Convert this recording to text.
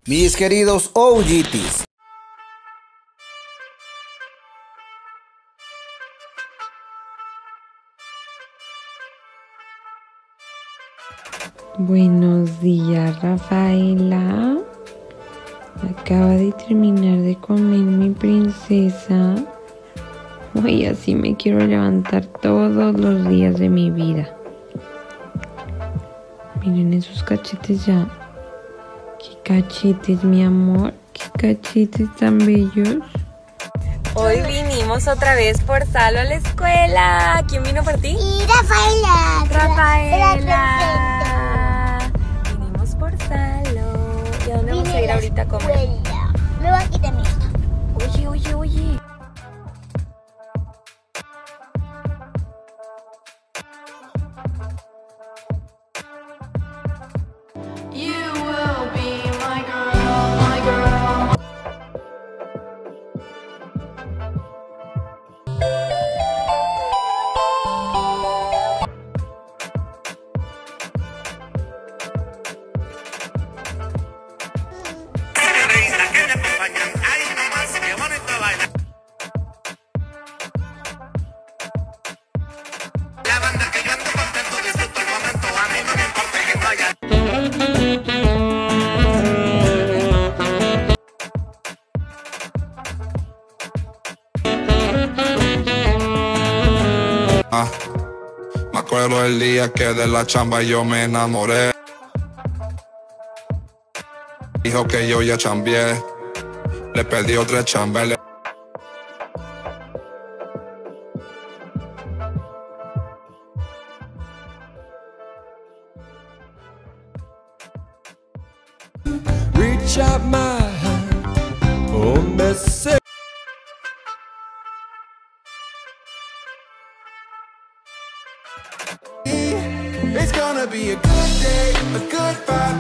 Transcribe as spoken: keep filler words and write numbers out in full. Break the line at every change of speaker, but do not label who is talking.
Mis queridos O G Ts,
buenos días, Rafaela. Acaba de terminar de comer mi princesa. Uy, así me quiero levantar todos los días de mi vida. Miren esos cachetes ya. Qué cachetes, mi amor. Qué cachetes tan bellos. Hoy vinimos otra vez por Salo a la escuela. ¿Quién vino por ti?
Y Rafaela.
Rafaela. Vinimos por Salo. ¿Y a dónde vamos a ir ahorita a comer?
Me voy aquí también.
Oye, oye, oye.
Ah, me acuerdo el día que de la chamba yo me enamoré. Dijo que yo ya chambié, le pedí otra chamba. le-
Reach out my hand, oh message. It's gonna be a good day, a good vibe.